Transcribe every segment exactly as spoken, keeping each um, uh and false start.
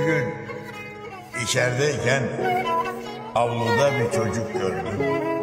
gün içerideyken avluda bir çocuk gördüm.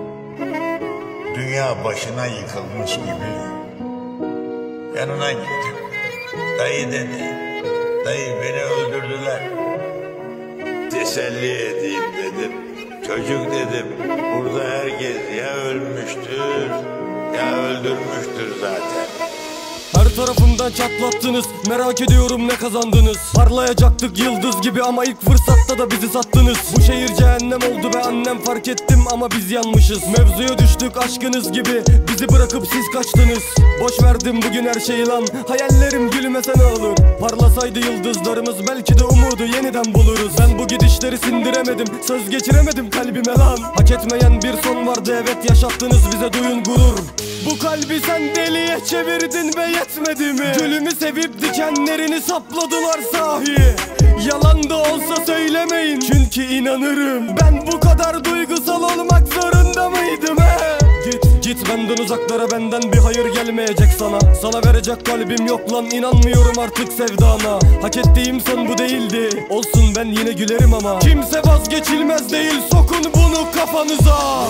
Dünya başına yıkılmış gibi. Yanına gittim. Dayı dedi. Dayı beni öldürdüler. Teselli edeyim dedim. Çocuk dedim. Burada herkes ya ölmüştür ya öldürmüştür zaten. Her tarafımdan çatlattınız, merak ediyorum ne kazandınız. Parlayacaktık yıldız gibi ama ilk fırsatta da bizi sattınız. Bu şehir cehennem oldu ve annem fark ettim ama biz yanmışız. Mevzuya düştük aşkınız gibi, bizi bırakıp siz kaçtınız. Boş verdim bugün her şeyi lan, hayallerim gülmese ne olur. Parlasaydı yıldızlarımız belki de umudu yeniden buluruz. Ben bu gidişleri sindiremedim, söz geçiremedim kalbime lan. Hak etmeyen bir son vardı, evet yaşattınız bize, duyun gurur. Bu kalbi sen deliye çevirdin ve yetmedi mi? Gülümü sevip dikenlerini sapladılar sahi. Yalan da olsa söylemeyin çünkü inanırım. Ben bu kadar duygusal olmak zorunda mıydım he? Git git benden uzaklara, benden bir hayır gelmeyecek sana. Sana verecek kalbim yok lan, inanmıyorum artık sevdana. Hak ettiğim son bu değildi, olsun ben yine gülerim ama kimse vazgeçilmez değil, sokun bunu kafanıza.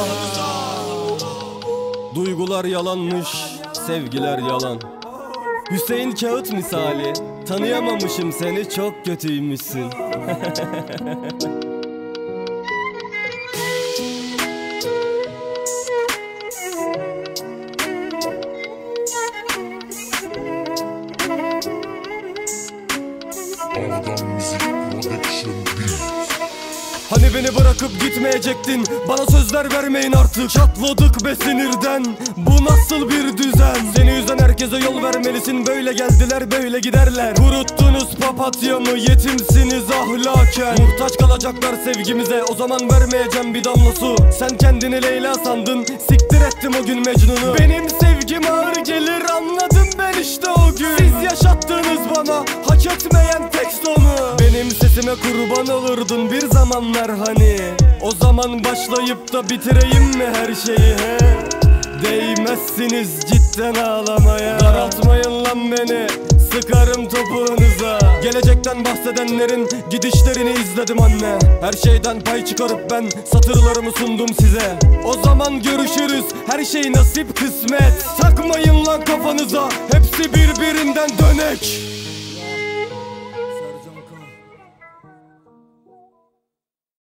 Duygular yalanmış, sevgiler yalan. Hüseyin Kağıt misali, tanıyamamışım seni, çok kötüymüşsün. Hani beni bırakıp gitmeyecektin, bana sözler vermeyin artık. Çatladık be sinirden, bu nasıl bir düzen? Seni üzen herkese yol vermelisin, böyle geldiler böyle giderler. Kuruttunuz papatyamı, yetimsiniz ahlaken. Muhtaç kalacaklar sevgimize, o zaman vermeyeceğim bir damla su. Sen kendini Leyla sandın, siktir ettim o gün Mecnun'u. Benim sevgim ağır gelir, anladım ben işte o gün. Siz yaşattınız bana hak etmeyen tek sonu. Benim sesime kurban olurdun bir zamanlar hani. O zaman başlayıp da bitireyim mi her şeyi he? Değmezsiniz cidden ağlamaya. Daraltmayın lan beni, sıkarım topuğunuza. Gelecekten bahsedenlerin gidişlerini izledim anne. Her şeyden pay çıkarıp ben satırlarımı sundum size. O zaman görüşürüz, her şey nasip kısmet. Takmayın lan kafanıza, hepsi birbirinden dönek.